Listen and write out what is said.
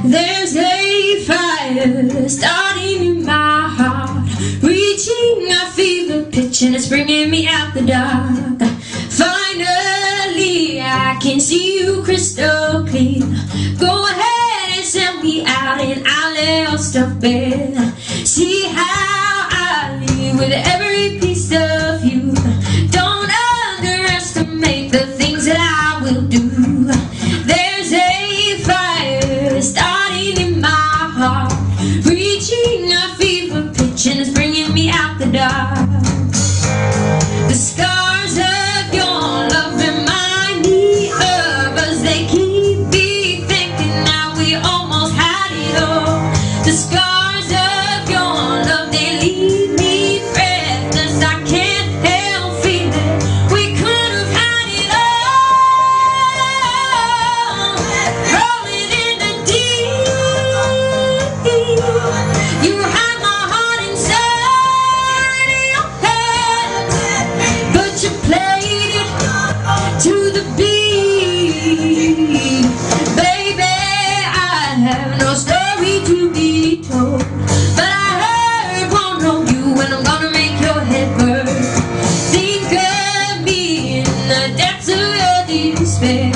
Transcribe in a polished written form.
There's a fire starting in my heart, reaching a fever pitch, and it's bringing me out the dark. Finally, I can see you crystal clear. Go ahead and send me out, and I'll lay your stuff bare. See how I live with every piece of you. Don't underestimate the things that I will do. There's a fire starting in my heart, reaching a fever pitch, and it's bringing me out the dark. The scars of your love remind me of us. They keep me thinking that we almost had it all. The scars of your love, they leave me breathless. I can't help feeling we could have had it all. Rolling in the deep, you had my heart inside your head, but you played it to the beat. Baby, I have no story to be told, but I heard won't know you, and I'm gonna make your head burn. Think of me in the depths of your despair.